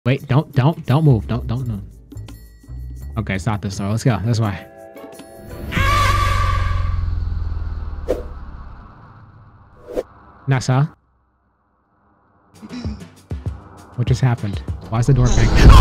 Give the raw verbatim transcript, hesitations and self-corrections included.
Wait, don't, don't, don't move. Don't, don't move. Okay, it's not this door. Let's go. This way. Nessa? What just happened? Why is the door banging?